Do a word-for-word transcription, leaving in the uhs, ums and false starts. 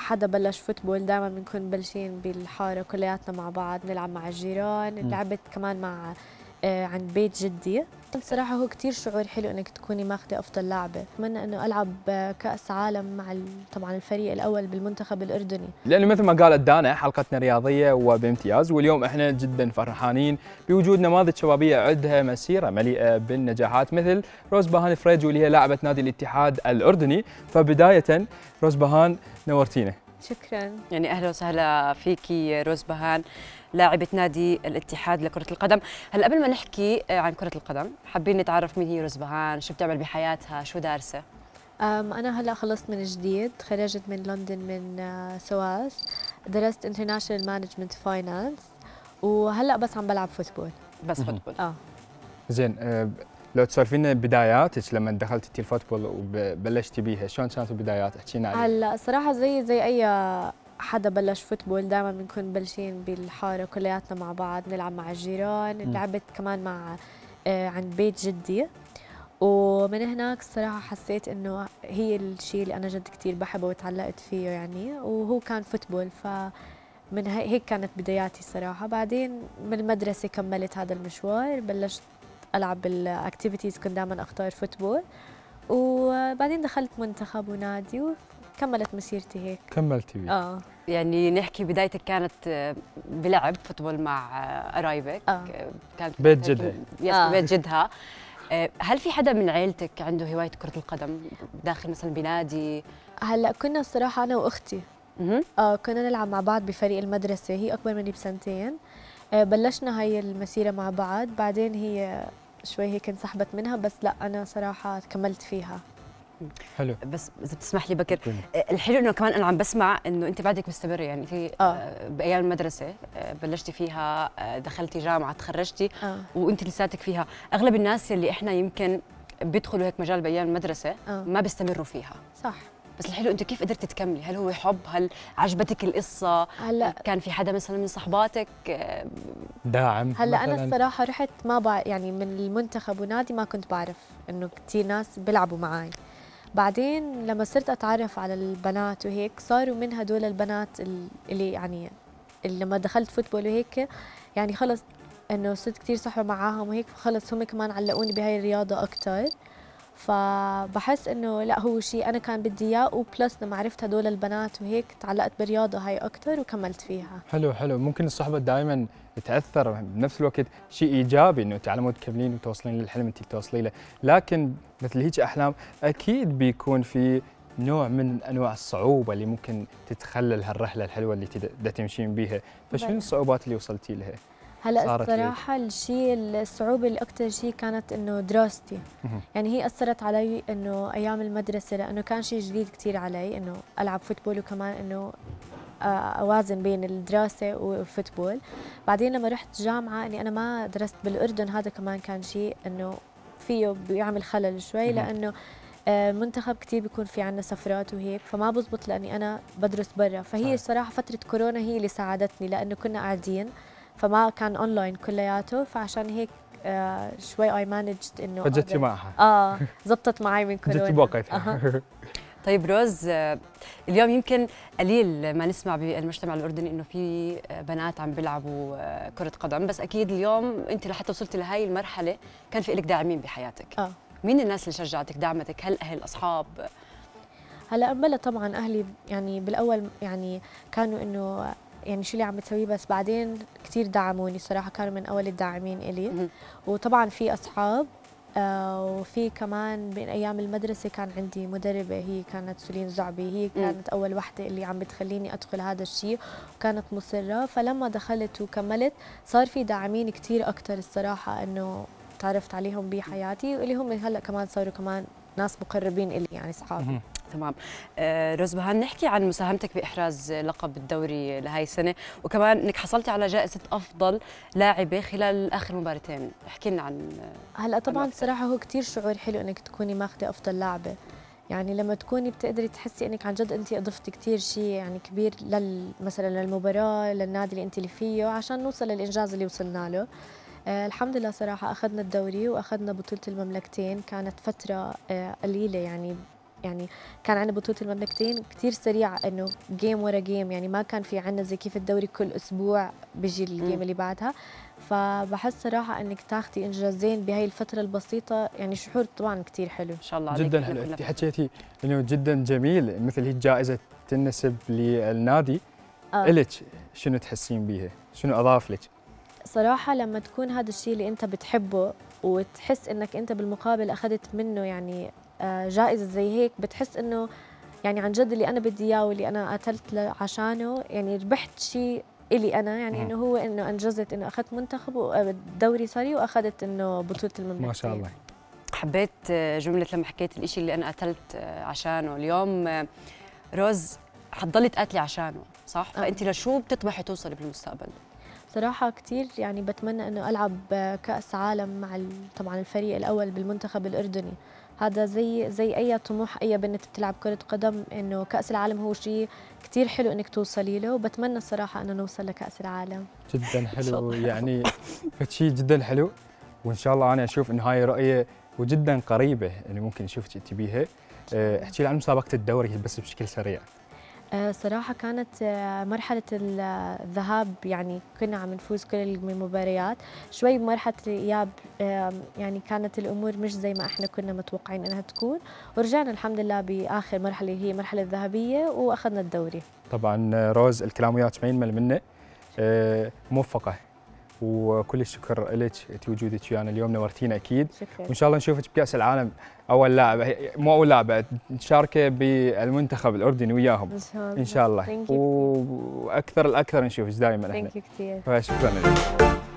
حدا بلش فوتبول دائما بنكون مبلشين بالحاره كلياتنا مع بعض نلعب مع الجيران. م. لعبت كمان مع آه عند بيت جدي. الصراحه هو كثير شعور حلو انك تكوني ماخذه افضل لاعبه. اتمنى انه العب كاس عالم مع طبعا الفريق الاول بالمنتخب الاردني، لانه مثل ما قالت دانا حلقتنا رياضيه وبامتياز، واليوم احنا جدا فرحانين بوجود نماذج شبابيه عندها مسيره مليئه بالنجاحات مثل روز بهان فريج واللي هي لاعبه نادي الاتحاد الاردني. فبدايه روز بهان نورتينا. شكرا. يعني اهلا وسهلا فيكي روز بهان، لاعبة نادي الاتحاد لكرة القدم. هلا قبل ما نحكي عن كرة القدم حابين نتعرف مين هي روز بهان، شو بتعمل بحياتها، شو دارسة؟ أنا هلا خلصت من جديد، خرجت من لندن من سواس، درست انترناشونال مانجمنت فاينانس، وهلا بس عم بلعب فوتبول. بس فوتبول. اه زين، أه لو تسولفي لنا بداياتك لما دخلتي الفوتبول وبلشتي بيها، شلون كانت البدايات؟ احكي لنا عليها. هلا صراحة زي زي أي حدا بلش فوتبول دائما بنكون مبلشين بالحارة كلياتنا مع بعض نلعب مع الجيران. م. لعبت كمان مع آه عند بيت جدي، ومن هناك الصراحة حسيت إنه هي الشيء اللي أنا جد كتير بحبه وتعلقت فيه يعني، وهو كان فوتبول. فمن هيك كانت بداياتي الصراحة. بعدين من المدرسة كملت هذا المشوار، بلشت ألعب بالأكتيفيتيز، كنت دائما أختار فوتبول، وبعدين دخلت منتخب ونادي وكملت مسيرتي هيك. كملتي بيه. اه يعني نحكي بدايتك كانت بلعب فوتبول مع قرايبك. آه. كانت بيت جدها. يس آه. بيت جدها. هل في حدا من عيلتك عنده هواية كرة القدم داخل مثلا بنادي؟ هلا كنا الصراحة أنا وأختي اه كنا نلعب مع بعض بفريق المدرسة، هي أكبر مني بسنتين. آه بلشنا هاي المسيرة مع بعض، بعدين هي شوي هيك انسحبت منها، بس لا أنا صراحة كملت فيها. حلو. بس اذا بتسمح لي بكر، الحلو انه كمان انا عم بسمع انه انت بعدك مستمره، يعني في آه. بايام المدرسه بلشتي فيها، دخلتي جامعه، تخرجتي آه. وانت لساتك فيها. اغلب الناس اللي احنا يمكن بيدخلوا هيك مجال بايام المدرسه آه. ما بيستمروا فيها. صح. بس الحلو انت كيف قدرتي تكملي؟ هل هو حب؟ هل عجبتك القصه؟ هلا كان في حدا مثلا من صحباتك داعم؟ هلا انا الصراحه رحت ما بع... يعني من المنتخب ونادي ما كنت بعرف انه كثير ناس بيلعبوا معي. بعدين لما صرت اتعرف على البنات وهيك صاروا من هدول البنات اللي يعني اللي لما دخلت فوتبول وهيك يعني خلص انه صرت كثير صحبه معاهم وهيك، خلص هم كمان علقوني بهاي الرياضه اكثر. فبحس انه لا هو شيء انا كان بدي اياه، وبلس لما عرفت هدول البنات وهيك تعلقت بالرياضه هاي اكثر وكملت فيها. حلو حلو. ممكن الصحبه دائما تاثر، بنفس الوقت شيء ايجابي انه على مود تكملين وتوصلين للحلم انت توصلي له، لكن مثل هيك احلام اكيد بيكون في نوع من انواع الصعوبه اللي ممكن تتخلل هالرحله الحلوه اللي بدك تمشين بيها. فشنو الصعوبات اللي وصلتي لها؟ هلا الصراحة الشيء الصعوبة اللي أكثر شيء كانت إنه دراستي. يعني هي أثرت علي إنه أيام المدرسة، لأنه كان شيء جديد كثير علي إنه ألعب فوتبول وكمان إنه أوازن بين الدراسة والفوتبول. بعدين لما رحت جامعة إني أنا ما درست بالأردن، هذا كمان كان شيء إنه فيه بيعمل خلل شوي، لأنه المنتخب كثير بيكون في عنا سفرات وهيك، فما بزبط لأني أنا بدرس برا. فهي صراحة فترة كورونا هي اللي ساعدتني، لأنه كنا قاعدين فما كان اونلاين كلياته، فعشان هيك آه شوي اي مانجد انه فجتي معها. اه زبطت معي من كورونا. جتي بوقتها. أه. طيب روز، اليوم يمكن قليل ما نسمع بالمجتمع الاردني انه في بنات عم بيلعبوا كرة قدم، بس اكيد اليوم انت لحتى وصلتي لهي المرحلة كان في لك داعمين بحياتك. اه مين الناس اللي شجعتك دعمتك؟ هل اهل، اصحاب؟ هلا بلا طبعا اهلي يعني بالاول يعني كانوا انه يعني شو اللي عم بتسويه، بس بعدين كثير دعموني صراحه، كانوا من اول الداعمين الي. وطبعا في اصحاب آه وفي كمان بين ايام المدرسه كان عندي مدربه، هي كانت سولين زعبي، هي كانت اول وحده اللي عم بتخليني ادخل هذا الشيء، وكانت مصره. فلما دخلت وكملت صار في داعمين كثير اكثر الصراحه، انه تعرفت عليهم بحياتي، واللي هم هلا كمان صاروا كمان ناس مقربين الي يعني اصحابي. تمام. آه روز بهان، نحكي عن مساهمتك باحراز لقب الدوري لهي السنه، وكمان انك حصلتي على جائزه افضل لاعبه خلال اخر مباراتين. احكي لنا عن هلا طبعا الصراحه هو كثير شعور حلو انك تكوني ماخذه افضل لاعبه، يعني لما تكوني بتقدري تحسي انك عن جد انت اضفتي كثير شيء يعني كبير لل مثلا للمباراه، للنادي اللي انت اللي فيه، عشان نوصل للانجاز اللي وصلنا له. آه الحمد لله صراحه اخذنا الدوري واخذنا بطوله المملكتين، كانت فتره آه قليله يعني يعني كان عندنا بطولة المملكتين كتير سريع، إنه جيم ورا جيم، يعني ما كان في عندنا زي كيف الدوري كل أسبوع بيجي الجيم اللي بعدها. فبحس صراحة إنك تاخذي إنجازين بهاي الفترة البسيطة، يعني شعور طبعا كتير حلو. إن شاء الله عليك. جدا حلو. أنت حكيتي إنه جدا جميل، مثل هي الجائزة تنسب للنادي. آه. إلك شنو تحسين بيها؟ شنو أضاف لك؟ صراحة لما تكون هذا الشيء اللي أنت بتحبه وتحس إنك أنت بالمقابل أخذت منه يعني جائزة زي هيك، بتحس إنه يعني عن جد اللي أنا بدي إياه واللي أنا قاتلت عشانه، يعني ربحت شيء إلي أنا، يعني إنه هو إنه أنجزت إنه أخذت منتخب ودوري صاري وأخذت إنه بطولة المملكة. ما شاء الله. حبيت جملة لما حكيت الإشي اللي أنا قاتلت عشانه. اليوم روز حتضلي تقاتلي عشانه، صح؟ أه. فأنت لشو بتطمحي توصلي بالمستقبل؟ صراحة كتير يعني بتمنى إنه ألعب كأس عالم مع طبعا الفريق الأول بالمنتخب الأردني. هذا زي زي أي طموح أي بنت بتلعب كرة قدم، إنه كأس العالم هو شيء كتير حلو إنك توصلي له، وبتمنى الصراحة إنه نوصل لكأس العالم. جدا حلو يعني شيء جدا حلو، وإن شاء الله أنا أشوف إنه هاي رؤية وجدا قريبة اللي ممكن نشوفك أنت بيها. احكي لي عن مسابقة الدوري بس بشكل سريع. صراحة كانت مرحلة الذهاب يعني كنا عم نفوز كل المباريات، شوي بمرحلة الإياب يعني كانت الأمور مش زي ما احنا كنا متوقعين أنها تكون، ورجعنا الحمد لله بآخر مرحلة اللي هي مرحلة الذهبية وأخذنا الدوري. طبعا روز الكلام وياك ما ينمل منه، موفقة وكل الشكر لك وجودك ويانا اليوم، نورتينا اكيد. شكرا. وان شاء الله نشوفك بكاس العالم اول لاعبه، مو اول لاعبه، نشاركه بالمنتخب الاردني وياهم ان شاء الله. ان شاء الله. واكثر الاكثر نشوفك دائما احنا. ثانك يو كثير. شكرا لك.